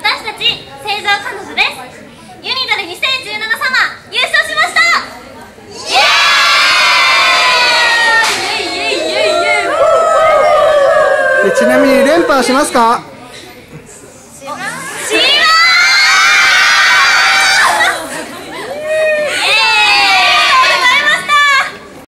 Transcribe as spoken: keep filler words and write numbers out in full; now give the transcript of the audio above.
私たち成城彼女です。ユニドルにせんじゅうななサマー優勝しました。イエーイイエイイエイイエイイエイ。 ちなみに連覇しますか？